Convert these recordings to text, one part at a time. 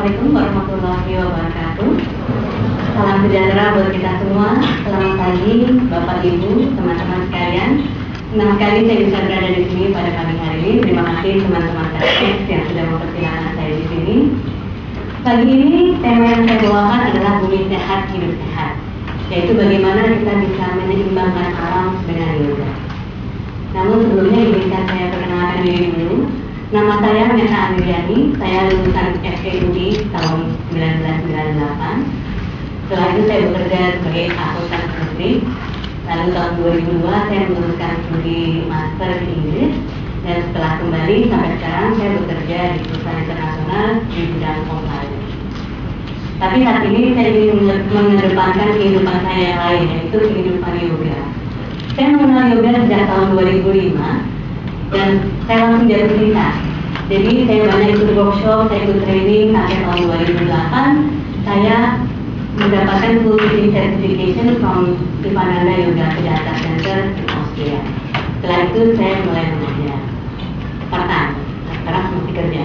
Assalamualaikum warahmatullahi wabarakatuh. Salam sejahtera buat kita semua. Selamat pagi Bapak Ibu, teman-teman sekalian. Senang sekali saya bisa berada di sini pada pagi hari ini. Terima kasih teman-teman KTS yang sudah mempersilahkan saya di sini. Pagi ini tema yang saya bawakan adalah bumi sehat, hidup sehat, yaitu bagaimana kita bisa menyeimbangkan alam dengan yoga. Namun sebelumnya izinkan saya perkenalkan diri dulu. Nama saya Meta Andriani, saya lulusan FEUI tahun 1998. Setelah itu saya bekerja sebagai akuntan listrik. Lalu tahun 2002 saya meneruskan studi master di Inggris. Dan setelah kembali sampai sekarang saya bekerja di perusahaan internasional di bidang compliance. Tapi saat ini saya ingin mengedepankan kehidupan saya yang lain, yaitu kehidupan yoga. Saya mengenal yoga sejak tahun 2005. Dan saya langsung jatuh cinta. Jadi saya banyak ikut workshop, saya ikut training sampai tahun 2008. Saya mendapatkan full certification from Sivananda Yoga Siddhartha Center di Austria. Setelah itu saya mulai mengajar part-time, sekarang masih kerja.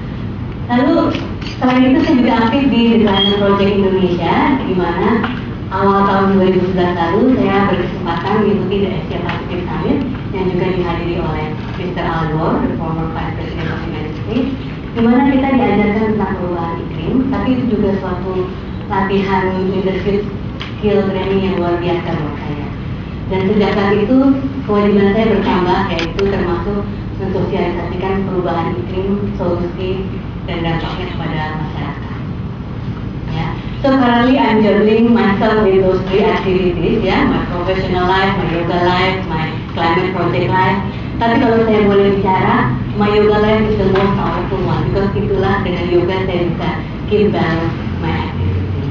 Lalu selain itu saya juga aktif di Designer Project Indonesia, di mana awal tahun 2011 lalu saya berkesempatan mengikuti The Asia Pacific Summit yang juga dihadiri oleh Mr. Al Gore, the former Vice President of the United States, di mana kita diajarkan tentang perubahan iklim, tapi itu juga suatu latihan leadership skill training yang luar biasa buat saya. Dan sejak saat itu kewajiban saya bertambah, yaitu termasuk mensosialisasikan perubahan iklim, solusi dan dampaknya kepada masyarakat. Ya. So currently I'm juggling myself with those three activities, ya, my professional life, my yoga life, my climate project life. Tapi kalau saya boleh bicara, my yoga life is the most powerful one, because itulah dengan yoga saya bisa keep balance my activity.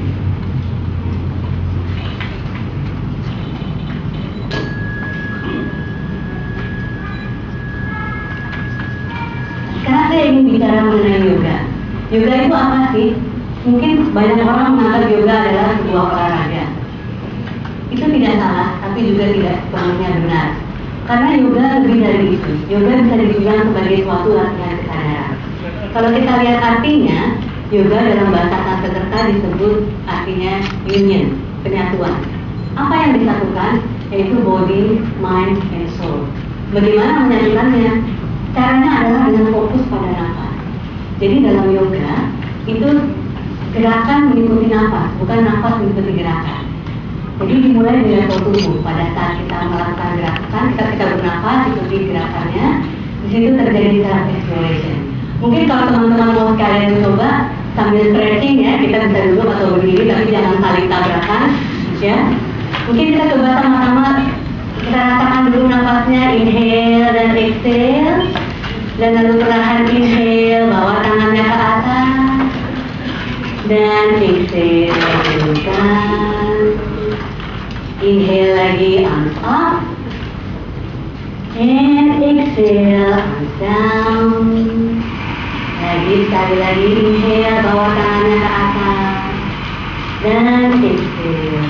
Sekarang saya ingin bicara mengenai yoga. Yoga itu apa sih? Mungkin banyak orang menganggap yoga adalah sebuah olahraga. Itu tidak salah, tapi juga tidak sepenuhnya benar. Karena yoga lebih dari itu. Yoga bisa dibilang sebagai suatu latihan kesadaran. Kalau kita lihat artinya, yoga dalam bahasa Sanskerta disebut artinya union, penyatuan. Apa yang disatukan? Yaitu body, mind, and soul. Bagaimana menyatukannya? Caranya adalah dengan fokus pada nafas. Jadi dalam yoga itu gerakan mengikuti nafas, bukan nafas mengikuti gerakan. Jadi dimulai dari level tubuh. Pada saat kita melakukan gerakan, kita bernafas, ikuti gerakannya. Di situ terjadi self exploration. Mungkin kalau teman-teman mau sekalian coba sambil stretching, ya, kita bisa duduk atau berdiri, tapi jangan saling tabrakan, ya. Mungkin kita coba sama-sama, kita rasakan dulu nafasnya, inhale dan exhale, dan lalu perlahan inhale, bawa tangannya ke atas, dan exhale, turunkan. Inhale lagi, arms up, and exhale, arms down. Sekali lagi inhale, bawa tangannya ke atas, dan exhale.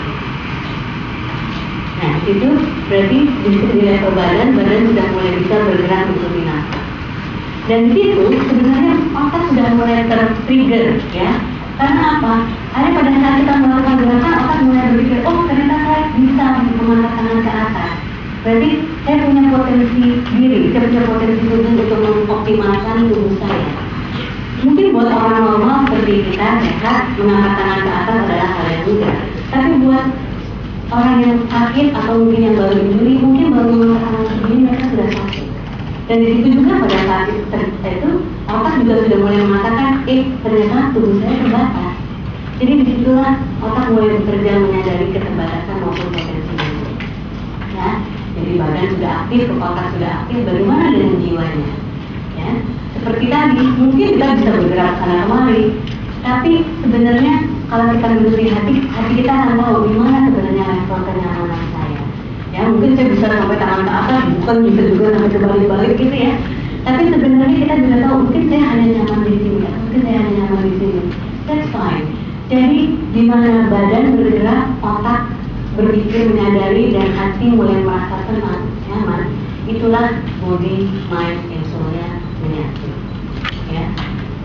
Nah, itu berarti di level badan sudah mulai bisa bergerak mengikuti nafas. Dan di situ sebenarnya otak sudah mulai tertrigger, ya. Karena apa? Ada pada saat kita melakukan gerakan, otak mulai berpikir, oh ternyata saya bisa mengangkat tangan ke atas. Berarti saya punya potensi diri, saya punya potensi tubuh untuk mengoptimalkan tubuh saya. Mungkin buat orang normal seperti kita sehat, mengangkat tangan ke atas adalah hal yang mudah. Tapi buat orang yang sakit atau mungkin yang baru injury, mungkin baru mengangkat tangan segini mereka sudah sakit. Dan di situ juga pada saat itu otak juga sudah mulai mengatakan, ternyata tubuh saya terbatas. Jadi disitulah otak mulai bekerja menyadari keterbatasan maupun potensi itu. Ya, jadi badan sudah aktif, otak sudah aktif. Bagaimana dengan jiwanya? Ya, seperti tadi, mungkin kita bisa bergerak sana kemari, tapi sebenarnya kalau kita menuruti hati kita akan tahu di mana sebenarnya level kenyamanan saya. Ya, mungkin saya bisa sampai tangan ke atas, bukan bisa juga sampai terbalik-balik gitu, ya. Tapi sebenarnya kita juga tahu, mungkin saya hanya nyaman di sini, ya. Mungkin saya hanya nyaman di sini. That's fine. Jadi di mana badan bergerak, otak berpikir menyadari, dan hati mulai merasa tenang, nyaman, itulah body, mind, and soul-nya menyatu. Ya.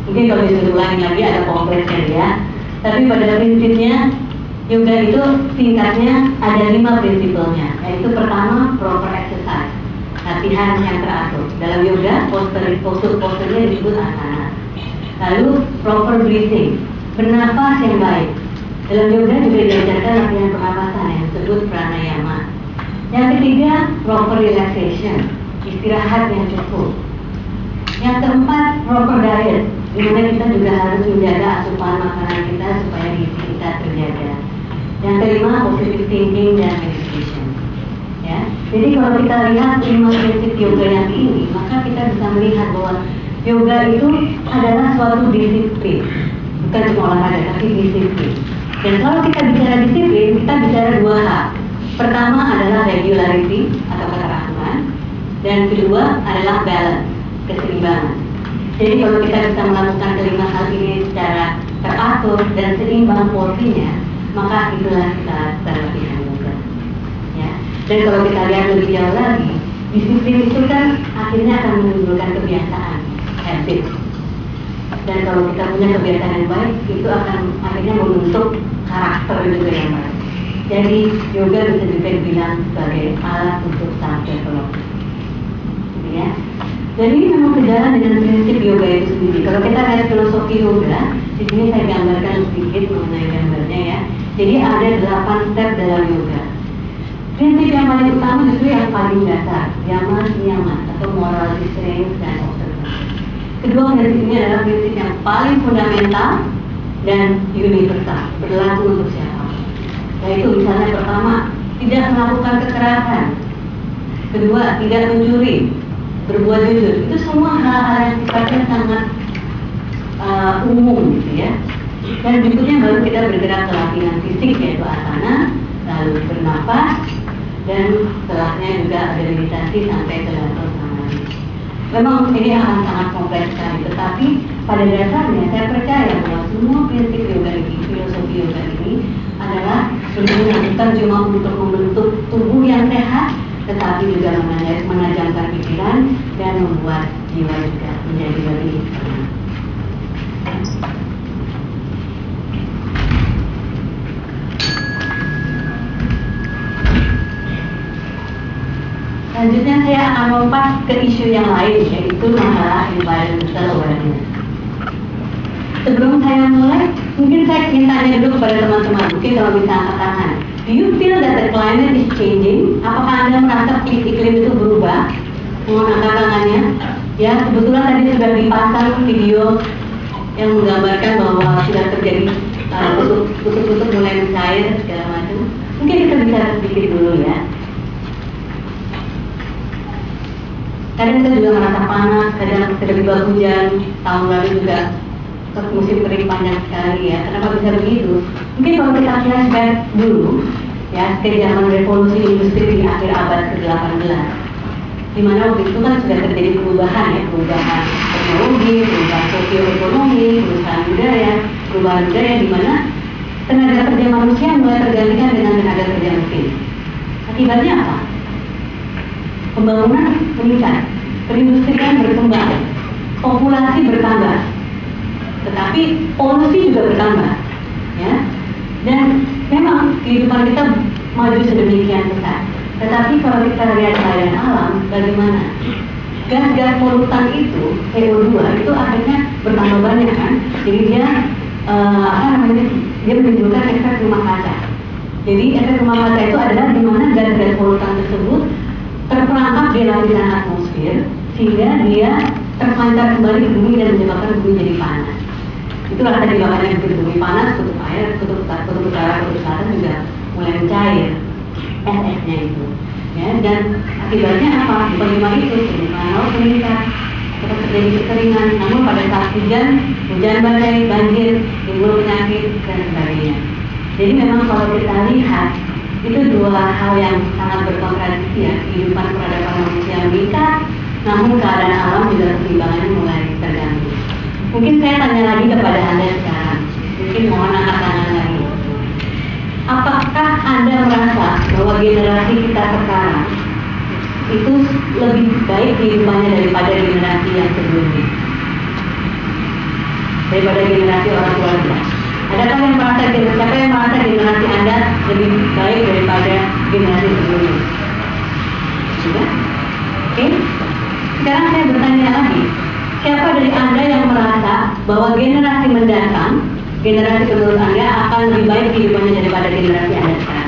Mungkin kalau disuruh ulangi lagi ada kompleksnya ya. Tapi pada prinsipnya yoga itu singkatnya ada 5 prinsipnya. Yaitu pertama proper exercise, latihan yang teratur. Dalam yoga posturnya disebut asana. Lalu proper breathing, bernapas yang baik. Dalam yoga juga diajarkan latihan pernapasan yang disebut pranayama. Yang ketiga proper relaxation, istirahat yang cukup. Yang keempat proper diet, di mana kita juga harus menjaga asupan makanan kita supaya gizi kita terjaga. Yang kelima positive thinking dan meditation. Ya, jadi kalau kita lihat 5 prinsip yoga yang ini, maka kita bisa melihat bahwa yoga itu adalah suatu disiplin, bukan cuma olahraga, tapi disiplin. Dan kalau kita bicara disiplin, kita bicara 2 hal. Pertama adalah regularity atau keteraturan, dan kedua adalah balance, keseimbangan. Jadi kalau kita bisa melakukan kelima hal ini secara teratur dan seimbang porsinya, maka itulah kita latihan yoga. Ya. Dan kalau kita lihat lebih jauh lagi, disiplin itu kan akhirnya akan menimbulkan kebiasaan, habit. Dan kalau kita punya kebiasaan yang baik, itu akan akhirnya membentuk karakter juga yang baik. Jadi yoga bisa juga dibilang sebagai alat untuk self development. Ya. Jadi memang sejalan dengan prinsip yoga itu sendiri. Kalau kita lihat filosofi yoga, di sini saya gambarkan sedikit mengenai gambarnya ya. Jadi ada 8 step dalam yoga. Prinsip yang paling utama justru yang paling dasar, yama niyama atau moral restraint dan observation. Kedua prinsip ini adalah prinsip yang paling fundamental dan universal, berlaku untuk siapapun. Yaitu misalnya pertama, tidak melakukan kekerasan. Kedua, tidak mencuri, berbuat jujur. Itu semua hal-hal yang sifatnya sangat umum gitu ya. Dan berikutnya baru kita bergerak ke latihan fisik yaitu asana, lalu bernapas, dan setelahnya juga ada meditasi sampai ke level samadhi. Memang ini akan sangat kompleks sekali, tetapi pada dasarnya saya percaya bahwa semua prinsip yoga ini, filosofi yoga ini adalah sebenarnya bukan cuma untuk membentuk tubuh yang sehat, tetapi juga menajamkan pikiran dan membuat jiwa juga menjadi lebih tenang. Selanjutnya saya akan lompat ke isu yang lain, yaitu masalah environmental awareness. Sebelum saya mulai, mungkin saya ingin tanya dulu kepada teman-teman, mungkin kalau bisa angkat tangan. Do you feel that the climate is changing? Apakah Anda merasa iklim itu berubah? Mohon angkat tangannya. Ya, kebetulan tadi sudah dipasang video yang menggambarkan bahwa sudah terjadi kutub-kutub mulai mencair segala macam. Mungkin kita bicara sedikit dulu ya. Kadang kita juga merasa panas, kadang tiba-tiba hujan. Tahun lalu juga musim kering panjang sekali ya. Kenapa bisa begitu? Mungkin kalau kita flashback dulu ya ke zaman revolusi industri di akhir abad ke-18, di mana waktu itu kan sudah terjadi perubahan ya, perubahan teknologi, perubahan sosioekonomi, perubahan budaya, di mana tenaga kerja manusia mulai tergantikan dengan tenaga kerja mesin. Akibatnya apa? Pembangunan meningkat, perindustrian berkembang, populasi bertambah, tetapi polusi juga bertambah, ya. Dan memang kehidupan kita maju sedemikian pesat. Tetapi kalau kita lihat keadaan alam, bagaimana? Gas-gas polutan itu, CO2 itu akhirnya bertambah banyak kan? Jadi dia dia menimbulkan efek rumah kaca. Jadi efek rumah kaca itu adalah di mana gas-gas polutan tersebut terperangkap di lapisan atmosfer sehingga dia terpancar kembali ke bumi dan menyebabkan bumi jadi panas. Itulah tadi makanya bumi panas, kutub air, kutub utara, kutub selatan juga mulai mencair es-esnya itu. Ya, dan akibatnya apa? Bukan cuma itu, permukaan laut meningkat, tetap terjadi kekeringan. Namun pada saat hujan badai, banjir, timbul penyakit dan sebagainya. Jadi memang kalau kita lihat itu dua hal yang sangat berkontradiksi ya, kehidupan peradaban manusia meningkat, namun keadaan alam juga keseimbangannya mulai terganggu. Mungkin saya tanya lagi kepada Anda sekarang, mungkin mohon angkat tangan lagi. Apakah Anda merasa bahwa generasi kita sekarang itu lebih baik kehidupannya daripada generasi yang sebelumnya? daripada generasi orang tua kita. Adakah yang merasa, siapa yang merasa generasi Anda lebih baik daripada generasi sebelumnya? Sudah? Oke? Sekarang saya bertanya lagi, siapa dari Anda yang merasa bahwa generasi mendatang, generasi menurut Anda akan lebih baik kehidupannya daripada generasi Anda sekarang?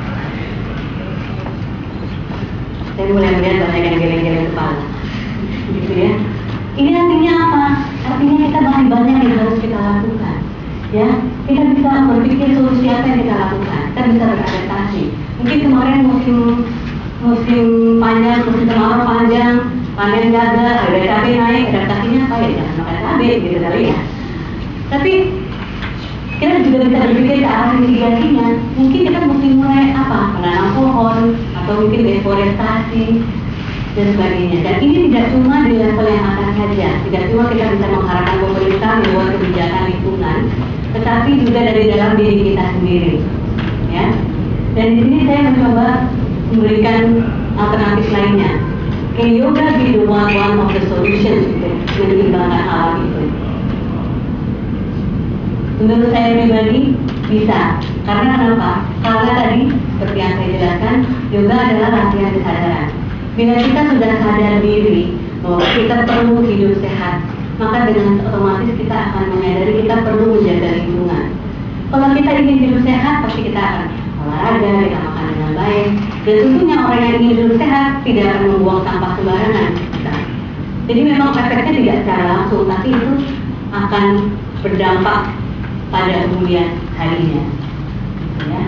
Saya mulai melihat banyak yang geleng-geleng kepala, gitu ya. Ini artinya apa? Artinya kita masih banyak yang harus kita lakukan. Ya, kita bisa berpikir solusi apa yang kita lakukan. Kita bisa beradaptasi. Mungkin kemarin musim panjang, musim kemarau panjang, panen gagal, harga cabai naik, adaptasinya apa ya? Jangan makan cabai, gitu kali ya. Tapi kita juga bisa berpikir ke arah mitigasinya. Mungkin kita mesti mulai apa? Menanam pohon, atau mungkin deforestasi dan sebagainya. Dan ini tidak cuma di level yang atas saja, tidak cuma kita bisa mengharapkan pemerintah membuat kebijakan lingkungan, tetapi juga dari dalam diri kita sendiri, ya. Dan di sini saya mencoba memberikan alternatif lainnya. Can yoga be the one of the solutions untuk menyeimbangkan alam itu? Menurut saya pribadi bisa. Karena kenapa? Karena tadi seperti yang saya jelaskan, yoga adalah latihan kesadaran. Bila kita sudah sadar diri bahwa kita perlu hidup sehat, maka dengan otomatis kita akan menyadari kita perlu menjaga lingkungan. Kalau kita ingin hidup sehat, pasti kita akan olahraga, kita makan dengan baik. Dan tentunya orang yang ingin hidup sehat tidak akan membuang sampah sembarangan. Jadi memang efeknya tidak secara langsung, tapi itu akan berdampak pada kemudian harinya. Ya.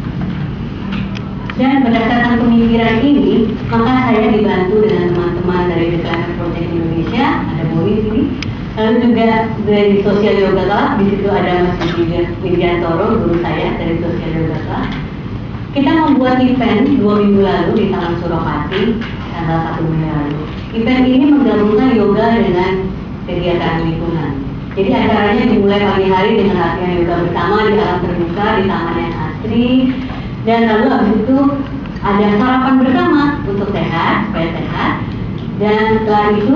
Dan berdasarkan pemikiran ini, maka saya dibantu dengan teman-teman dari The Climate Project Indonesia, ada Bowie di sini, lalu juga dari Social Yoga Club, di situ ada Mas Widiantoro, guru saya dari Social Yoga Club. Kita membuat event 2 minggu lalu di Taman Suropati, tanggal 1 Mei lalu. Event ini menggabungkan yoga dengan kegiatan lingkungan. Jadi acaranya dimulai pagi hari dengan latihan yoga bersama di alam terbuka di taman yang asri. Dan lalu habis itu ada sarapan bersama untuk sehat, supaya sehat. Dan setelah itu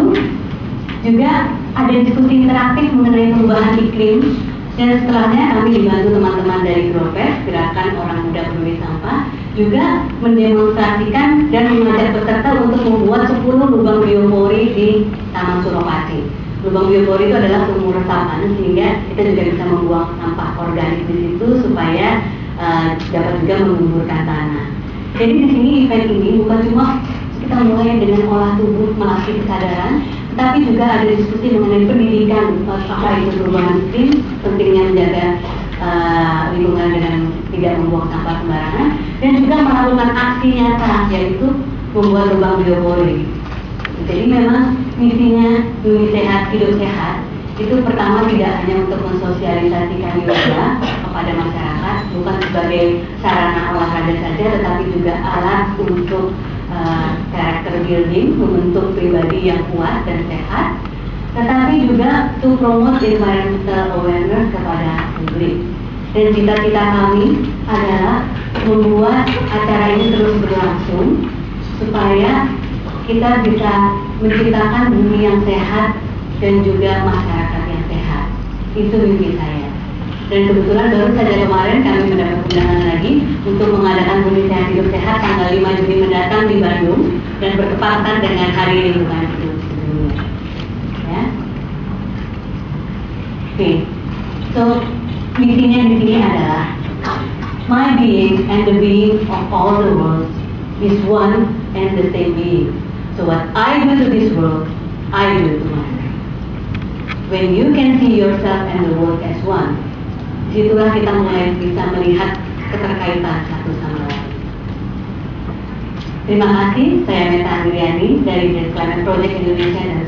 juga ada diskusi interaktif mengenai perubahan iklim. Dan setelahnya kami dibantu teman-teman dari Gropes, Gerakan Orang Muda Peduli Sampah, juga mendemonstrasikan dan mengajak peserta untuk membuat 10 lubang biopori di Taman Suropati. Lubang biopori itu adalah sumur resapan, sehingga kita juga bisa membuang sampah organik di situ supaya dapat juga menguburkan tanah. Jadi di sini event ini bukan cuma kita mulai dengan olah tubuh melatih kesadaran, tetapi juga ada diskusi mengenai pendidikan apa itu perubahan iklim, pentingnya menjaga lingkungan dengan tidak membuang sampah sembarangan, dan juga melakukan aksi nyata yaitu membuat lubang biopori. Jadi memang misinya Bumi Sehat Hidup Sehat itu pertama tidak hanya untuk mensosialisasikan yoga kepada masyarakat, bukan sebagai sarana olahraga saja, tetapi juga alat untuk character building, membentuk pribadi yang kuat dan sehat, tetapi juga to promote environmental awareness kepada publik. Dan cita-cita kami adalah membuat acara ini terus berlangsung supaya kita bisa menciptakan bumi yang sehat dan juga masyarakat yang sehat. Itu mimpi saya. Dan kebetulan baru saja kemarin kami mendapat undangan lagi untuk mengadakan Bumi Sehat Hidup Sehat tanggal 5 Juni mendatang di Bandung dan bertepatan dengan Hari Lingkungan Hidup sedunia. Ya. Oke. So, misinya di sini adalah my being and the being of all the world is one and the same being. So what I do to this world, I do to myself. When you can see yourself and the world as one, disitulah kita mulai bisa melihat keterkaitan satu sama lain. Terima kasih, saya Meta Andriani dari The Climate Project Indonesia dan